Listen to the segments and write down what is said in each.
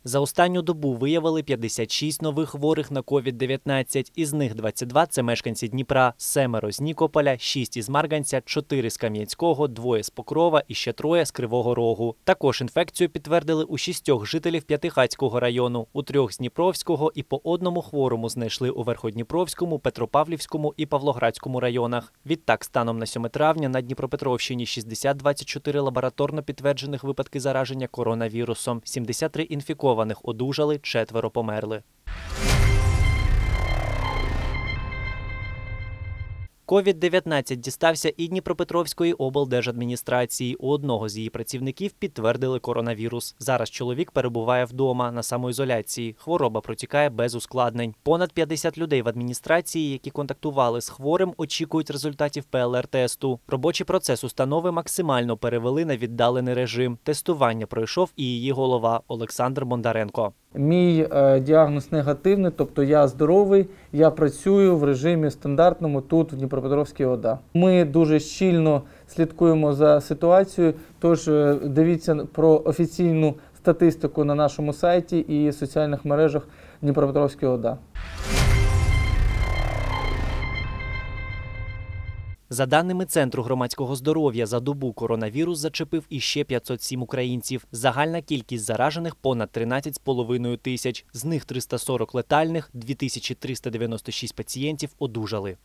За останню добу виявили 56 нових хворих на COVID-19, із них 22 – це мешканці Дніпра, 7 – з Нікополя, 6 – із Марганця, 4 – з Кам'янського, 2 – з Покрова і ще 3 – з Кривого Рогу. Також інфекцію підтвердили у 6 жителів П'ятихатського району, у 3 – з Дніпровського і по одному хворому знайшли у Верходніпровському, Петропавлівському і Павлоградському районах. Відтак, станом на 7 травня на Дніпропетровщині 24 лабораторно підтверджених випадки зараження коронавірусом, 73 інфікованих одужали, 4 померли. COVID-19 дістався і Дніпропетровської облдержадміністрації. У одного з її працівників підтвердили коронавірус. Зараз чоловік перебуває вдома на самоізоляції. Хвороба протікає без ускладнень. Понад 50 людей в адміністрації, які контактували з хворим, очікують результатів ПЛР-тесту. Робочий процес установи максимально перевели на віддалений режим. Тестування пройшов і її голова Олександр Бондаренко. Мій діагноз негативний, тобто я здоровий, я працюю в режимі стандартному тут, в Дніпропетровській ОДА. Ми дуже щільно слідкуємо за ситуацією, тож дивіться про офіційну статистику на нашому сайті і соціальних мережах Дніпропетровської ОДА. За даними Центру громадського здоров'я, за добу коронавірус зачепив іще 507 українців. Загальна кількість заражених – понад 13,5 тисяч. З них 340 летальних, 2396 пацієнтів одужали.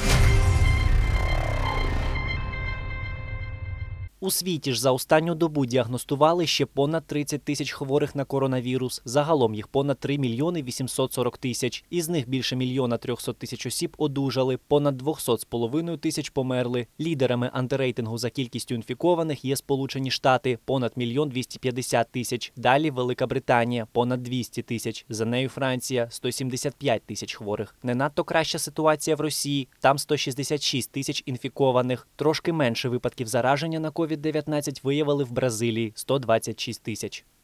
У світі ж за останню добу діагностували ще понад 30 тисяч хворих на коронавірус. Загалом їх понад 3 мільйони 840 тисяч. Із них більше 1 300 000 осіб одужали, понад 200,5 тисяч померли. Лідерами антирейтингу за кількістю інфікованих є Сполучені Штати – понад 1 250 000. Далі Велика Британія – понад 200 тисяч. За нею Франція – 175 тисяч хворих. Не надто краща ситуація в Росії – там 166 тисяч інфікованих. Трошки менше випадків зараження на COVID-19 виявили в Бразилії – 126 тисяч.